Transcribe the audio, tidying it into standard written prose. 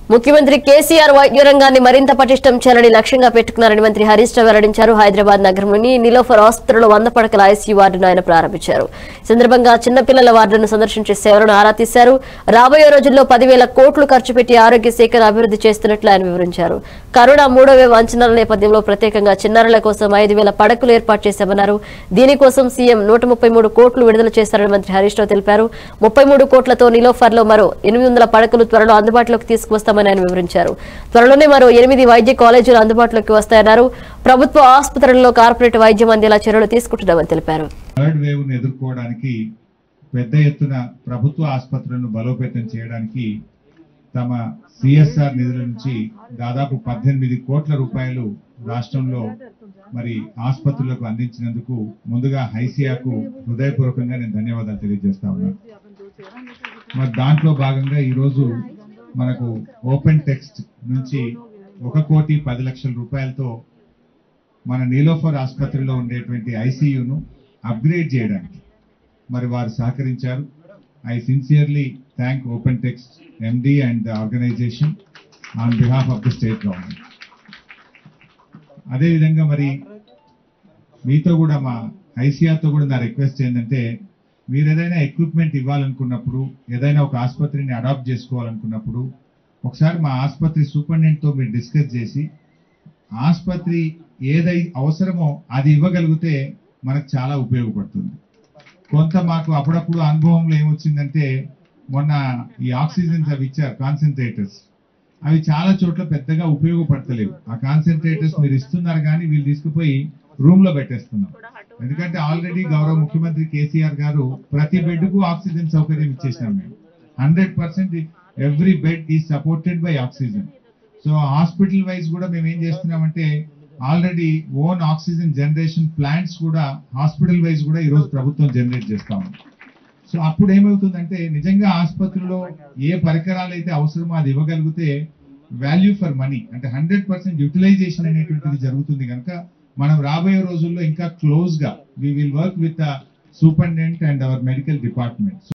ముఖ్యమంత్రి కేసీఆర్ వైద్య రంగాన్ని మరింత పటిష్టం చేయాలని లక్ష్యంగా పెట్టుకున్నారని మంత్రి హరీష్ రావు వెల్లడించారు. హైదరాబాద్ నగరంలోని నిలోఫర్ ఆసుపత్రిలో 100 పడకల ఐసీయూ వార్డును ఆయన ప్రారంభించారు. ఈ సందర్భంగా చిన్నపిల్లల వార్డును సందర్శించి సేవలను ఆరా తీశారు. రాబోయే రోజుల్లో 10,000 కోట్లు ఖర్చు పెట్టి ఆరోగ్య శాఖను అభివృద్ధి చేస్తున్నట్లు ఆయన వివరించారు. కరోనా 3వ వేవ్ అంచనాల నేపథ్యంలో ప్రత్యేకంగా చిన్నారుల కోసం 5,000 పడకలు ఏర్పాటు చేశామన్నారు. దీనికోసం సీఎం 133 కోట్లు విడుదల చేశారని మంత్రి హరీష్ రావు తెలిపారు. 33 కోట్లతో నిలోఫర్లో మరో 800 పడకలు త్వరలో అందుబాటులోకి తీసుకువస్తామని ఆయన వివరించారు. త్వరలోనే మరో 8 వైద్య కాలేజీలు అందుబాటులోకి వస్తాయన్నారు. ప్రభుత్వ ఆసుపత్రుల్లో కార్పొరేట్ వైద్యం అందేలా చర్యలు తీసుకుంటున్నామని తెలిపారు. థర్డ్ వేవ్ ను ఎదుర్కోవడానికి పెద్ద ఎత్తున ప్రభుత్వ ఆసుపత్రులను బలోపేతం చేయడానికి తమ సిఎస్ఆర్ నిధుల నుంచి దాదాపు 18 కోట్ల రూపాయలు రాష్ట్రంలో మరి ఆసుపత్రులకు అందించినందుకు ముందుగా హైసియాకు హృదయపూర్వకంగా నేను ధన్యవాదాలు తెలియజేస్తా ఉన్నాను. మరి దాంట్లో భాగంగా ఈరోజు మనకు ఓపెన్ టెక్స్ట్ నుంచి 1,10,00,000 రూపాయలతో మన నీలోఫర్ ఆసుపత్రిలో ఉండేటువంటి ఐసీయూను అప్గ్రేడ్ చేయడానికి మరి వారు సహకరించారు. I sincerely thank open text MD and the organisation on behalf of the state government. అదేవిధంగా మరి మీతో కూడా మా ఐసీఆర్తో కూడా నా రిక్వెస్ట్ ఏంటంటే, మీరు ఏదైనా ఎక్విప్మెంట్ ఇవ్వాలనుకున్నప్పుడు, ఏదైనా ఒక ఆసుపత్రిని అడాప్ట్ చేసుకోవాలనుకున్నప్పుడు ఒకసారి మా ఆసుపత్రి సూపరింటెండెంట్తో మీరు డిస్కస్ చేసి ఆసుపత్రి ఏదై అవసరమో అది ఇవ్వగలిగితే మనకు చాలా ఉపయోగపడుతుంది. కొంత మాకు అప్పుడప్పుడు అనుభవంలో ఏమొచ్చిందంటే, మొన్న ఈ ఆక్సిజన్స్ అవి ఇచ్చారు కాన్సన్ట్రేటర్స్, అవి చాలా చోట్ల పెద్దగా ఉపయోగపడతలేవు. ఆ కాన్సన్ట్రేటర్స్ మీరు ఇస్తున్నారు కానీ వీళ్ళు తీసుకుపోయి రూమ్ లో పెట్టేస్తున్నాం. ఎందుకంటే ఆల్రెడీ గౌరవ ముఖ్యమంత్రి కేసీఆర్ గారు ప్రతి బెడ్ కు ఆక్సిజన్ సౌకర్యం ఇచ్చేసినాం. మేము 100% every bed is supported by oxygen. So hospital wise కూడా మేము ఏం చేస్తున్నామంటే, already own oxygen generation plants కూడా హాస్పిటల్ వైజ్ కూడా ఈరోజు ప్రభుత్వం జనరేట్ చేస్తాము. సో అప్పుడు ఏమవుతుందంటే, నిజంగా ఆసుపత్రిలో ఏ పరికరాలు అయితే అవసరమో అది ఇవ్వగలిగితే వాల్యూ ఫర్ మనీ అంటే 100% యూటిలైజేషన్ అనేటువంటిది జరుగుతుంది. కనుక మనం రాబోయే రోజుల్లో ఇంకా క్లోజ్ గా we will work with the superintendent and our medical department.